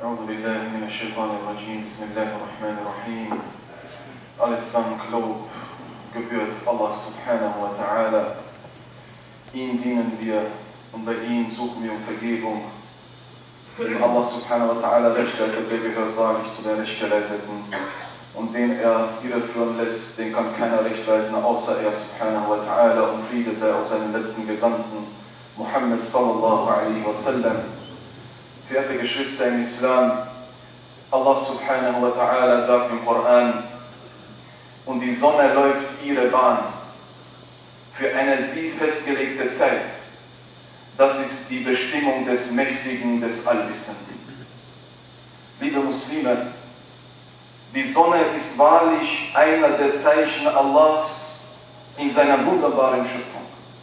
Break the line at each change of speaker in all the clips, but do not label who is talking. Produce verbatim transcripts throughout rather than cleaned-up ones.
أعوذ بالله من الشيطان الرجيم. بسم الله الرحمن الرحيم. Alles Dank, Lob gebührt Allah subhanahu wa ta'ala. Ihm dienen wir und bei ihm suchen wir um Vergebung. Wenn Allah subhanahu wa ta'ala Recht leitet, der gehört wahrlich zu den Rechtgeleiteten. Und wen er irreführen lässt, den kann keiner Recht leiten, außer er subhanahu wa ta'ala. Und Friede sei auf seinen letzten Gesandten, Muhammad sallallahu alaihi wa sallam. Verehrte Geschwister im Islam, Allah subhanahu wa ta'ala sagt im Koran: Und die Sonne läuft ihre Bahn für eine sie festgelegte Zeit. Das ist die Bestimmung des Mächtigen, des Allwissenden. Liebe Muslime, die Sonne ist wahrlich einer der Zeichen Allahs in seiner wunderbaren Schöpfung.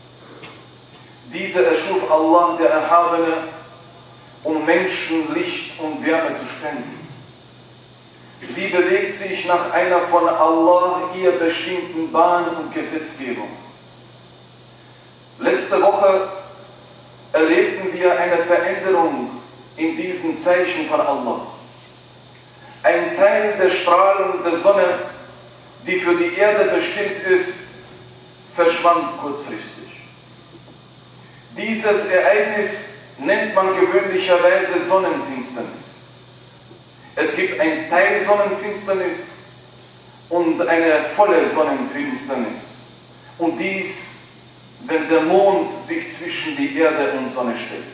Diese erschuf Allah, der Erhabene, um Menschen Licht und Wärme zu spenden. Sie bewegt sich nach einer von Allah ihr bestimmten Bahn und Gesetzgebung. Letzte Woche erlebten wir eine Veränderung in diesen Zeichen von Allah. Ein Teil der Strahlung der Sonne, die für die Erde bestimmt ist, verschwand kurzfristig. Dieses Ereignis nennt man gewöhnlicherweise Sonnenfinsternis. Es gibt ein Teil Sonnenfinsternis und eine volle Sonnenfinsternis. Und dies, wenn der Mond sich zwischen die Erde und Sonne stellt.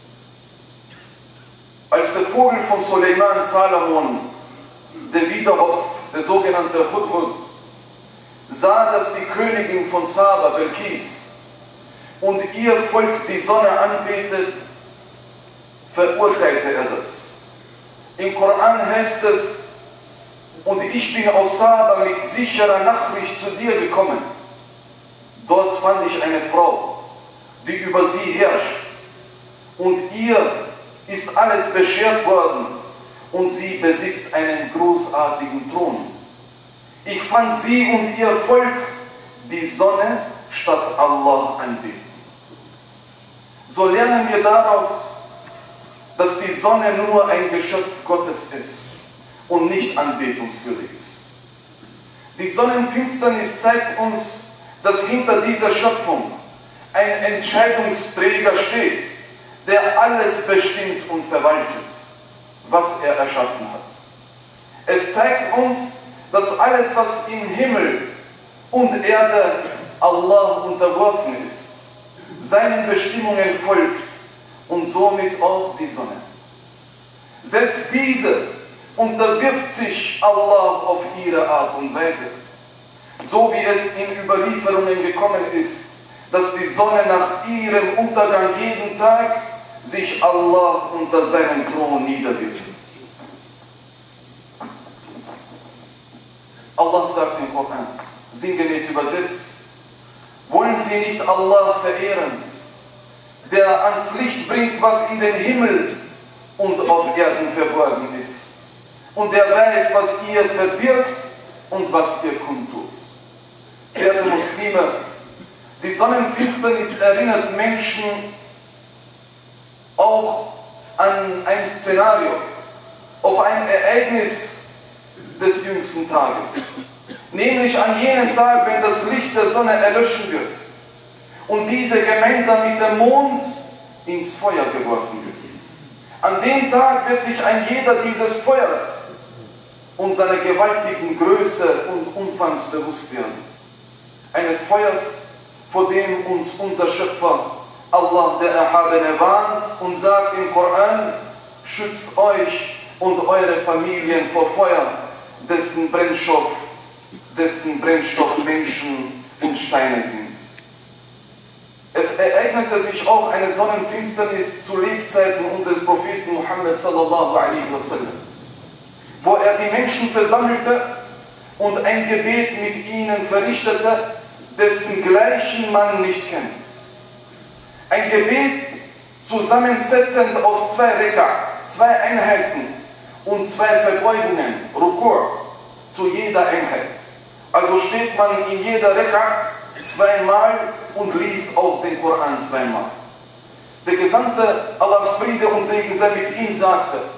Als der Vogel von Suleiman Salomon, der Widerhopf, der sogenannte Hudhud, sah, dass die Königin von Saba, Belkis, und ihr Volk die Sonne anbetet, verurteilte er das. Im Koran heißt es: Und ich bin aus Saba mit sicherer Nachricht zu dir gekommen. Dort fand ich eine Frau, die über sie herrscht, und ihr ist alles beschert worden, und sie besitzt einen großartigen Thron. Ich fand sie und ihr Volk die Sonne statt Allah anbeten. So lernen wir daraus, dass die Sonne nur ein Geschöpf Gottes ist und nicht anbetungswürdig ist. Die Sonnenfinsternis zeigt uns, dass hinter dieser Schöpfung ein Entscheidungsträger steht, der alles bestimmt und verwaltet, was er erschaffen hat. Es zeigt uns, dass alles, was im Himmel und Erde Allah unterworfen ist, seinen Bestimmungen folgt, und somit auch die Sonne. Selbst diese unterwirft sich Allah auf ihre Art und Weise. So wie es in Überlieferungen gekommen ist, dass die Sonne nach ihrem Untergang jeden Tag sich Allah unter seinem Thron niederwirft. Allah sagt im Koran, sinngemäß übersetzt: Wollen sie nicht Allah verehren, der ans Licht bringt, was in den Himmel und auf Erden verborgen ist, und der weiß, was ihr verbirgt und was ihr kundtut. Verehrte Muslime, die Sonnenfinsternis erinnert Menschen auch an ein Szenario, auf ein Ereignis des jüngsten Tages, nämlich an jenen Tag, wenn das Licht der Sonne erlöschen wird und diese gemeinsam mit dem Mond ins Feuer geworfen wird. An dem Tag wird sich ein jeder dieses Feuers und seiner gewaltigen Größe und Umfangs bewusst werden. Eines Feuers, vor dem uns unser Schöpfer, Allah der Erhabene, warnt und sagt im Koran: Schützt euch und eure Familien vor Feuer, dessen Brennstoff, dessen Brennstoff Menschen und Steine sind. Es ereignete sich auch eine Sonnenfinsternis zu Lebzeiten unseres Propheten Muhammad sallallahu alaihi wasallam, wo er die Menschen versammelte und ein Gebet mit ihnen verrichtete, dessen gleichen man nicht kennt. Ein Gebet zusammensetzend aus zwei Reka, zwei Einheiten und zwei Verbeugungen, Rukur, zu jeder Einheit. Also steht man in jeder Reka zweimal und liest auch den Koran zweimal. Der Gesandte Allahs Friede und Segen sei mit ihm sagte: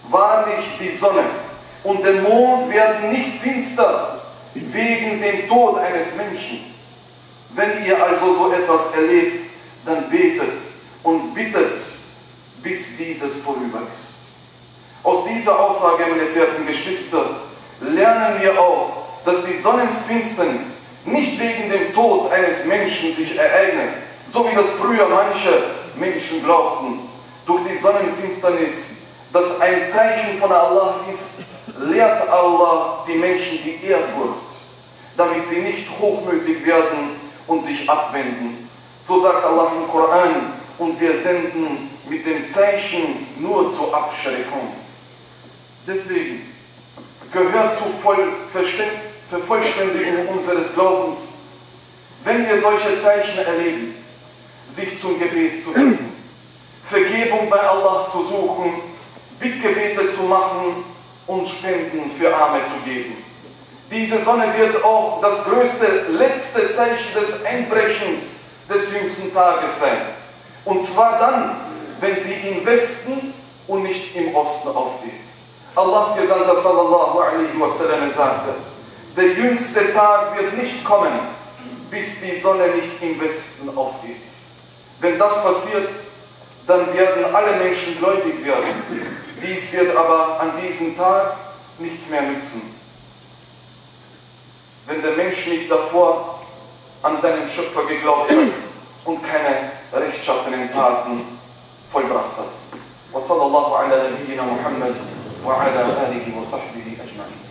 wahrlich die Sonne und der Mond werden nicht finster wegen dem Tod eines Menschen. Wenn ihr also so etwas erlebt, dann betet und bittet, bis dieses vorüber ist. Aus dieser Aussage, meine verehrten Geschwister, lernen wir auch, dass die Sonnenfinsternis nicht wegen dem Tod eines Menschen sich ereignet, so wie das früher manche Menschen glaubten. Durch die Sonnenfinsternis, das ein Zeichen von Allah ist, lehrt Allah die Menschen die Ehrfurcht, damit sie nicht hochmütig werden und sich abwenden. So sagt Allah im Koran, und wir senden mit dem Zeichen nur zur Abschreckung. Deswegen gehört zur Vervollständigung unseres Glaubens, wenn wir solche Zeichen erleben, sich zum Gebet zu wenden, Vergebung bei Allah zu suchen, Bittgebete zu machen und Spenden für Arme zu geben. Diese Sonne wird auch das größte, letzte Zeichen des Einbrechens des jüngsten Tages sein. Und zwar dann, wenn sie im Westen und nicht im Osten aufgeht. Allahs Gesandter sallallahu alaihi wasallam sagte, der jüngste Tag wird nicht kommen, bis die Sonne nicht im Westen aufgeht. Wenn das passiert, dann werden alle Menschen gläubig werden. Dies wird aber an diesem Tag nichts mehr nützen, wenn der Mensch nicht davor an seinen Schöpfer geglaubt hat und keine rechtschaffenen Taten vollbracht hat. Wa sallallahu ala nabiyyina Muhammad wa ala alihi wa sahbihi ajma'in.